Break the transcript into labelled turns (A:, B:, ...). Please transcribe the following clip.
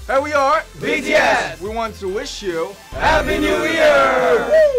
A: Here we are,
B: BTS.
A: We want to wish you
B: Happy New Year!